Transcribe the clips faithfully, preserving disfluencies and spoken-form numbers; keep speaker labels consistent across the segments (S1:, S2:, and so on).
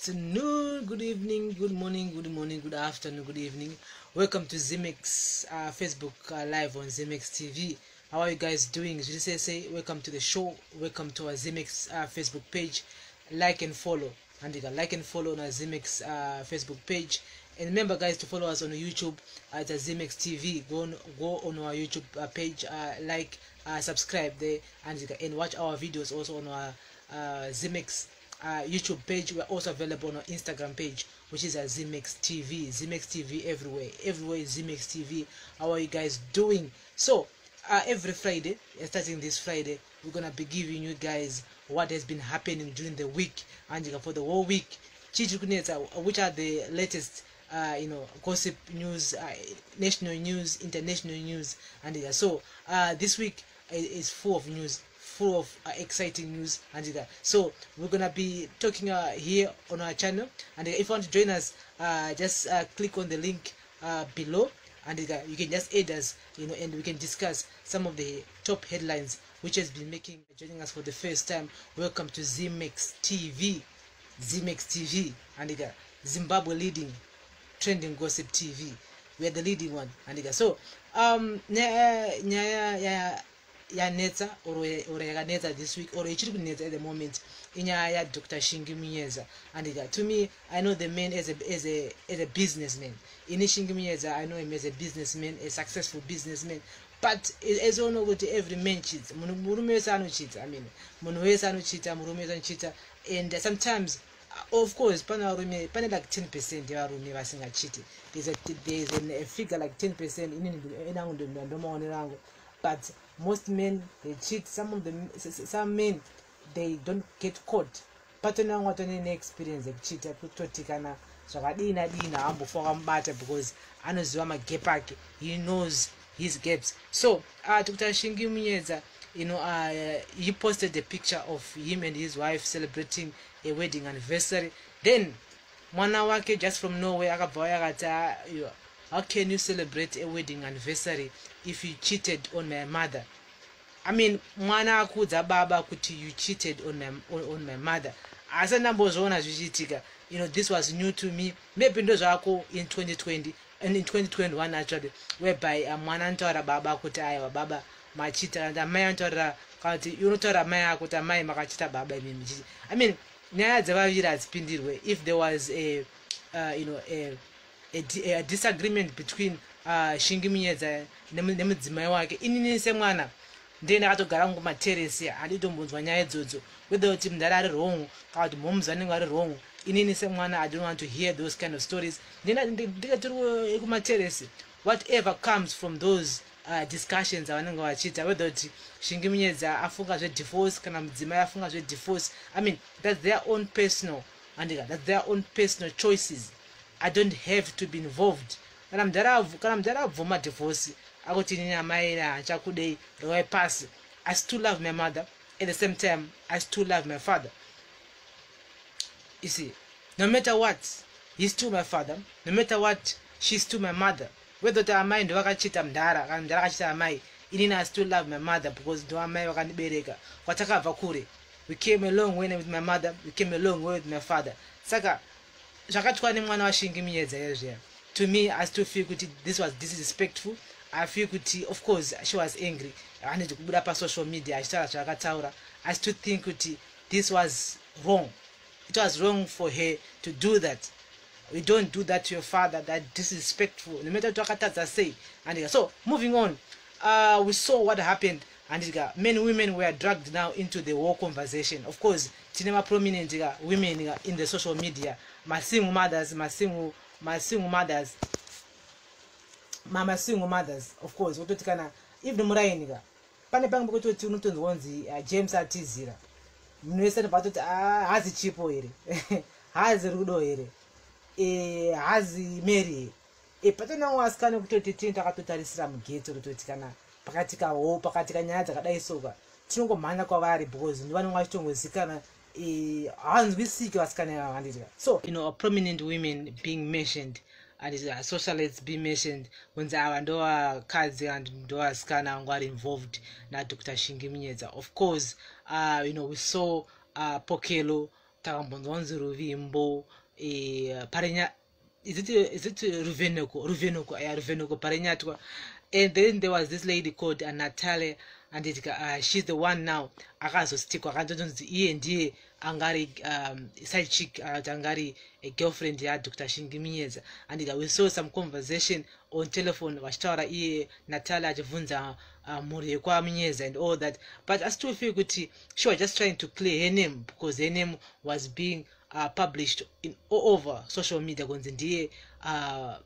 S1: afternoon, good evening, good morning, good morning, good afternoon, good evening. Welcome to Zimex uh, Facebook uh, live on Zimex T V. How are you guys doing? As you say, say welcome to the show. Welcome to our Zimex uh, Facebook page. Like and follow, and you can like and follow on our Zimex uh, Facebook page. And remember, guys, to follow us on YouTube at Zimex T V. Go on, go on our YouTube uh, page, uh, like, uh, subscribe there, and you can and watch our videos also on our uh, Zimex uh, YouTube page. We're also available on our Instagram page, which is a Zimex T V. Zimex T V everywhere. Everywhere is Zimex T V. How are you guys doing? So, uh, every Friday, starting this Friday, we're gonna be giving you guys what has been happening during the week, and for the whole week, which are the latest uh, you know, gossip news, uh, national news, international news, and uh, so uh, this week is full of news, full of uh, exciting news, and uh, so we're gonna be talking uh, here on our channel. And uh, if you want to join us, uh, just uh, click on the link uh, below, and uh, you can just aid us, you know, and we can discuss some of the top headlines which has been making. Joining us for the first time, welcome to Zimex T V. Zimex T V, and uh, Zimbabwe leading trending gossip T V. We are the leading one, and uh, so um nya nya ya ya neta or or ya neta this week, or ichiri kuneta at the moment, inya ya Doctor Shingi Munyeza. And uh, to me, I know the man as a as a as a businessman. In Shingi Munyeza, I know him as a businessman, a successful businessman. But as you know, every man cheats. Murume wesa no cheat. I mean, munu wesa no cheater, murume wesa no cheater. And uh, sometimes, uh, of course, pana rume, pana like ten percent ya rume wasinga cheat. There's a there's a, a figure like ten percent in in but most men, they cheat. Some of them, some men, they don't get caught. But now what any experience they cheat. Kutotikana so kadina dina ambu for ambata because anoziwa magepake. He knows his gaps. So uh Doctor Shingi Munyeza, you know, uh he posted a picture of him and his wife celebrating a wedding anniversary. Then mwana wake just from nowhere akabva akata, how can you celebrate a wedding anniversary if you cheated on my mother? I mean, mwana akudza baba kuti you cheated on my on, on my mother. Asa ndambozona zvichiitika. You know, this was new to me. Maybe ndo zvako in twenty twenty and in twenty twenty-one actually, whereby mwana antaura baba kuti aiwa baba machita, and mai antaura kuti unotaura mai akuti mai makachita baba imimi. I mean, nyaya dzavaviri hadzipindirwe. If there was a uh, you know a a, a disagreement between uh, Shingi Munyeza nemudzimai wake, inini semwana ndine akatogara mumateresi handitombonzwa nyaya idzodzo, whether kuti mudhara ari wrong kana kuti mhomudzi vanenge vari wrong. Inini semwana, I don't want to hear those kind of stories. Ndikatiri kumateresi, whatever comes from those uh, discussions avanenge vachita, whether kuti Shingi Munyeza afunga zve-divorce kana mudzimai afunga zve-divorce, I mean, that's their own personal, and that's their own personal choices. I don't have to be involved. Kana mudhara abvuma divorce akuti nini amai hachakudei rwai pasi, I still love my mother. At the same time, I still love my father. You see, no matter what, he's still my father. No matter what, she's still my mother. Whether to amai ndo wakachita mdhara kana mdhara akachita amai, inini I still love my mother because ndo amai wakandibereka kwatakabva kure. We came a long way with my mother. We came a long way with my father. Saka zvakatwa nemwana waShingi Munyeza here. To me, I still feel kuti this was disrespectful. I feel kuti, of course, she was angry. I need to put up on social media. I still think kuti this was wrong. It was wrong for her to do that. We don't do that to your father. That disrespectful. No matter what I say. And so moving on, uh, we saw what happened, and many women were dragged now into the war conversation. Of course, tinema prominent women in the social media. My single mothers, my single, my single mothers, mama single mothers. Of course, what kana if the murainiga. Pane pangu kuti unotonzi wonzi James Atizira. Munoesana patoti hazi chipo here. Hazi rudo here. Eh hazi Mary. E patona waskana kutoti tinta takatotarisira mugeto kutoti kana pakati ka ho pakati ka nyaya dzakadai soka. Tinongomhanya kwavari because ndivanenge vachitongozikana eh hanzwisiki vasikana vandira. So, you know, prominent women being mentioned, and uh, socialites being mentioned when they are vakadzi and ndovasikana are involved na Doctor Shingi Munyeza. Of course, uh, you know, we saw uh, Pokelo takambonzwanzi ruvimbo eh, parenya is it is it ruvenoko ruvenoko yeah ruvenoko parenyatwa. And then there was this lady called uh, Natalia, and it, uh, she's the one now akazostikwa akandonzi iye ndiye angari um, side chick uh, angari a girlfriend ya Doctor Shingiminyeza. And it, uh, we saw some conversation on telephone vachitaura iye Natalia achibvunza uh, mhuri kwa Minyeza and all that, but I still feel kuti she was just trying to clear her name because her name was being uh, published in all over social media kunzi ndiye uh,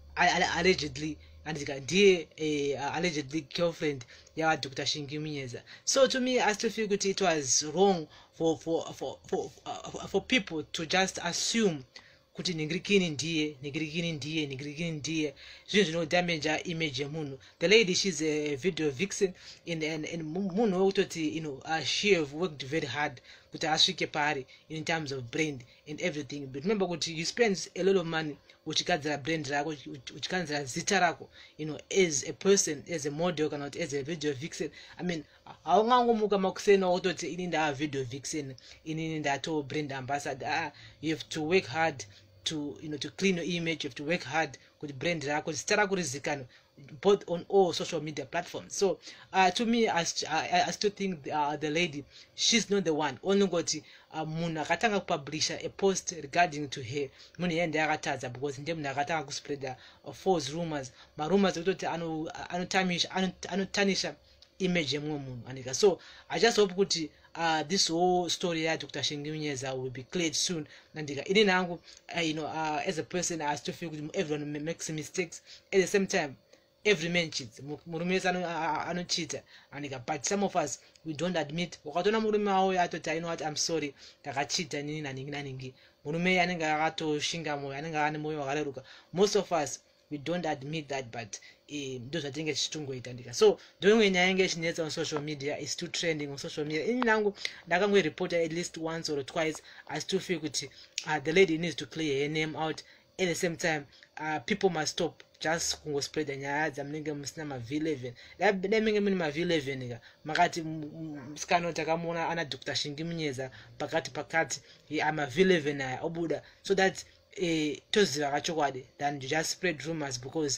S1: allegedly and ndiye uh, allegedly girlfriend ya Doctor Shingiminyeza. So to me, I still feel that it was wrong for for for for, uh, for people to just assume kuti ningirikini ndiye ningirikini ndiye ningirikini ndiye zvinhu zvino damage image yemunhu. The lady, she's a video vixen in and and munhu wekutoti you know uh, she have worked very hard kuti asvike pari in terms of brand and everything. But remember kuti you spend a lot of money uchigadzira brand rako uchigadzira zita rako, you know, as a person, as a model kana kuti as a video vixen. I mean haungangomuka makusena wekutoti ini nda video vixen ini ndato brand ambassador. Ah, you have to work hard to you know to clean your image. You have to work hard with brand rako zita rako rizikano both on all social media platforms. So uh, to me, I, I, I still think uh, the lady, she's not the one. Only got uh, munhu akatanga kupublisha a post regarding to her. Munhu yende akataza because ndiye munhu akatanga kuspread uh, false rumors. Ma rumors ekutoti ano anotamisha anotanisha image yemwe munhu anika. So I just hope kuti uh, this whole story ya Doctor Shingiminyeza will be cleared soon. Nandika ini nangu uh, you know uh, as a person I still feel everyone makes mistakes. At the same time, every man cheats. Murume anocheat anika, but some of us we don't admit. Wakatona murume awo atota, you know what, I'm sorry ndakacheata nini na ningi na ningi. Murume anenge akatoshinga moyo, anenge ane moyo wakareruka. Most of us we don't admit that, but ndo zvatinenge tichitongoita ndika. So ndoimwe nyaya yange ichinetsa on social media, is still trending on social media. Ini nangu ndakangoireport at least once or twice. I still feel kuti uh, the lady needs to clear her name out. At the same time, uh, people must stop just kungo spread nyaya dzamunenge musina ma V eleven. Lemenge muni ma V eleven nika makati msikano takamona ana Doctor Shingiminyeza pakati pakati ama V eleven aya obuda, so that eh toziva kachokwadi than you just spread rumors because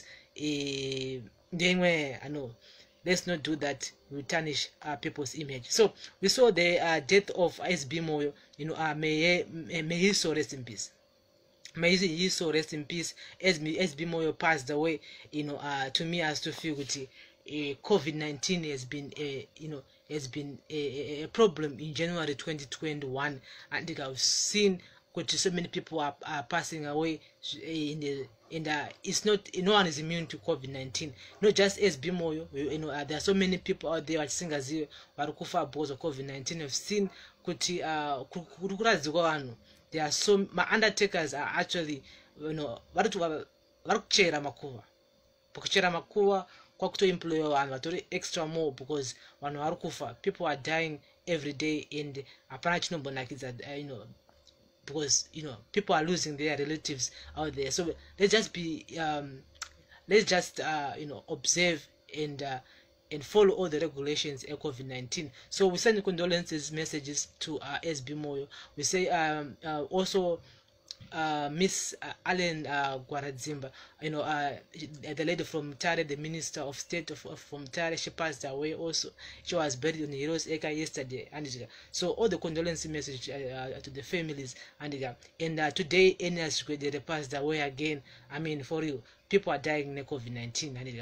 S1: eh ndengwe I know. Let's not do that. We tarnish uh, people's image. So we saw the uh, death of S B Moyo. You know, uh, may may he so rest in peace. May he so rest in peace. S B Moyo passed away. You know, uh, to me, I still feel that uh, COVID nineteen has been, uh, you know, has been a, a problem in January twenty twenty-one, and I've seen that so many people are, are passing away in the in the. It's not, no one is immune to COVID nineteen. Not just S B Moyo. You know, uh, there are so many people out there watching as you warukufa because of COVID nineteen. I've seen kuti uh kukurazikwa there are so my undertakers are actually, you know, vari kuchera makuva pakuchera makuva kwakutoemploy vanhu vatori extra more because vanhu vari kufa, people are dying every day, and hapana chinombonakidza, you know, because you know people are losing their relatives out there. So let's just be um let's just uh you know observe and uh and follow all the regulations of COVID nineteen. So we send condolences messages to uh, S B Moyo. We say um, uh, also uh, Miss uh, Allen uh, Gwaradzimba, you know, uh, the lady from Tare, the Minister of State of, of from Tare, she passed away also. She was buried in Heroes Eka yesterday. And uh, so all the condolence message uh, uh, to the families. And uh, and uh, today, they passed away again. I mean, for real. People are dying in COVID nineteen, and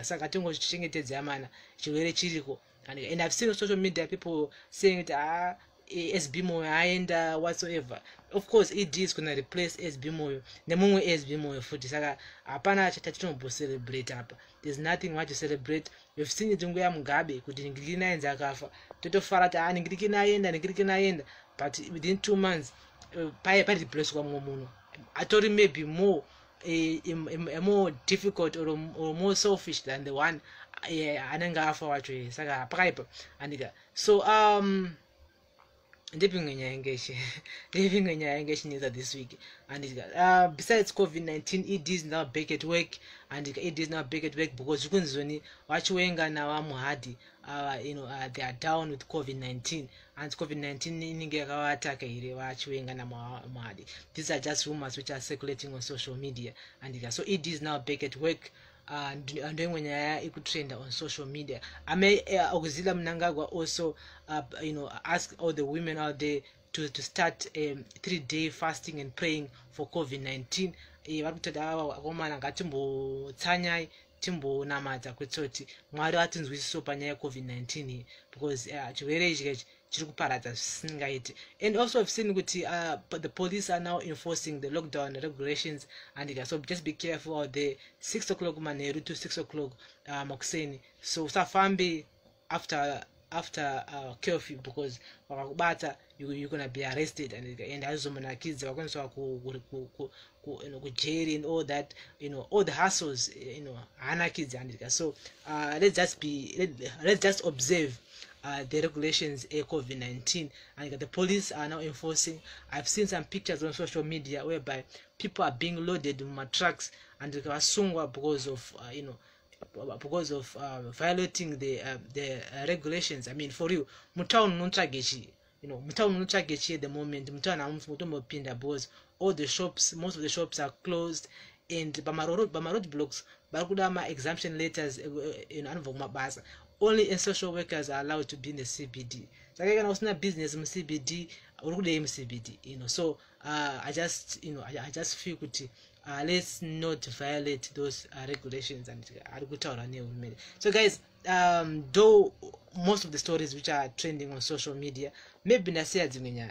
S1: and I've seen on social media people saying that ah, S B Moyo and uh, whatsoever. Of course, it is gonna replace S B Moyo. The moment S B Moyo for this, apana chatachitombo celebrate hapa. There's nothing much to celebrate. We've seen it in Mugabe, kuti ngirikina yenza kafa. Toto farata ani ngirikina yenda, ngirikina yenda. But within two months, paya paya replace kwa mumuno. I thought it may be more. A, a, a more difficult or, or more selfish than the one ananga for what we saga pipe and so um dipping in your engagement living in your engagement this week. And uh besides COVID nineteen, it is now back at work, and it is now back at work because you can watch wenga na wa muhadi uh, you know uh, they are down with COVID nineteen, and COVID nineteen inenge yakavawataka here vachivenga namwadi. These are just rumors which are circulating on social media, and so it is now back at work and uh, ndoimwe nyaya ikutrenda on social media. Ame uh, Auxilla Mnangagwa also uh, you know ask all the women out there to, to start um, three day fasting and praying for COVID nineteen. Vari kutoda ava vakomana ngatimbotsanyai timbonamata kwetsoti Mwari atinzwisiso panyaya yeCovid nineteen, because uh, chirwere ichi chiri kuparadza zvisingaiti. And also I've seen kuti uh, but the police are now enforcing the lockdown regulations, and uh, so just be careful out there. Six o'clock manheru to six o'clock uh, makuseni, so usafambe after after uh, curfew, because wakakubata you, you're gonna be arrested, and and azomonakidza wakwanisa ku ku ku you know jail and all that, you know all the hassles, you know hana kids and so uh let's just be let, let's just observe uh the regulations of COVID nineteen, and the police are now enforcing. I've seen some pictures on social media whereby people are being loaded in my trucks and they are sungwa because of uh, you know because of uh, violating the uh, the uh, regulations. I mean, for you, mutown nuntragechi, you know, mutown nuntragechi at the moment, mutown amutomopinda, because all the shops, most of the shops are closed, and Bamarod Bamarod blocks, Barkudama exemption letters in Anvomabasa. Only essential workers are allowed to be in the C B D. So I can also not business in C B D or the C B D, you know. So uh, I just, you know, I, I just feel good. Uh, let's not violate those uh, regulations and uh, so guys, um though most of the stories which are trending on social media, maybe nasiya dzimenya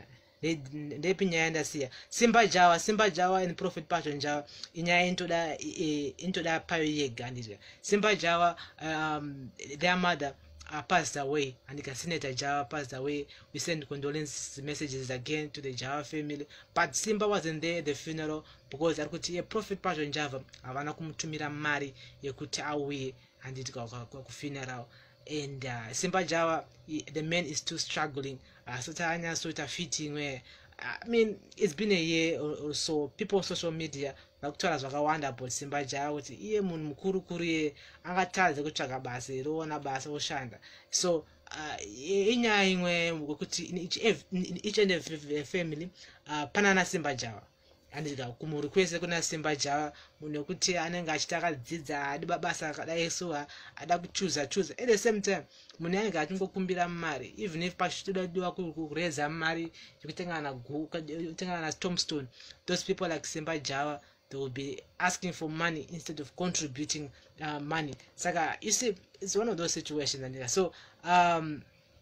S1: ndepi nyaya ndasiya Simba Jawa Simba Jawa and Prophet Patron Jawa inyaya intoda intoda payo yega ndizwe Simba Jawa, um their mother uh, passed away, and the Senator Jawa passed away. We send condolence messages again to the Jawa family, but Simba wasn't there at the funeral because akuti a Prophet Patron Java avana kumutumira mari yekuti auye and it go ku funeral. And uh, Simba Jawa, the man is still struggling. Uh, so Tanya sort of fitting where I mean it's been a year or, or so. People on social media bakutwala zvakawanda about Simba Jawa kuti iye munhu mukuru kuru ye angatadza kutsvaga basa roona basa oshanda. So uh, inyaya imwe kuti each and every family uh, panana Simba Jawa. Andika kumurequest kuna Simba Jawa munhu kuti anenge achitaka dzidza adi babasa akadai so ada kuchuza chuza at the same time munhu anenge achingokumbira mari, even if pachitodiwa kureza mari yekutenga na guka kutenga na tombstone. Those people like Simba Jawa, they will be asking for money instead of contributing uh, money. Saka you see, it's one of those situations. And so um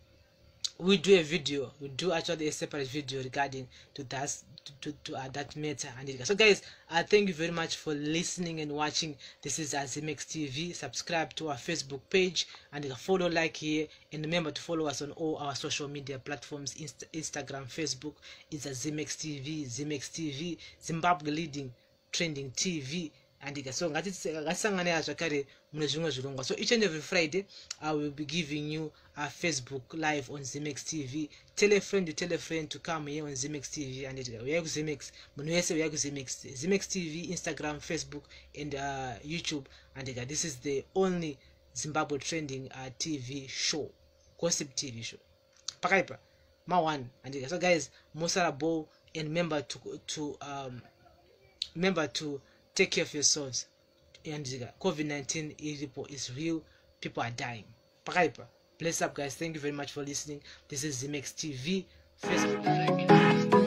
S1: we do a video, we do actually a separate video regarding to that to, to, to uh, that matter. And so guys, uh, thank you very much for listening and watching. This is Zimex T V. Subscribe to our Facebook page and follow, like here, and remember to follow us on all our social media platforms. Inst Instagram, Facebook is Zimex T V, Zimex T V, Zimbabwe leading trending T V. And so so each and every Friday I will be giving you a Facebook live on Zimex T V. Tell a friend to tell a friend to come here on Zimex T V, and we have Zimex, we have Zimex, Zimex T V, Instagram, Facebook, and uh, YouTube. And this is the only Zimbabwe trending uh, T V show, gossip T V show. Pakaipa, ma one. And so guys, Mosarabo, and remember to to um remember to take care of yourselves. And COVID nineteen is real. People are dying. Pakaipa. Bless up, guys. Thank you very much for listening. This is Zimex T V. Facebook.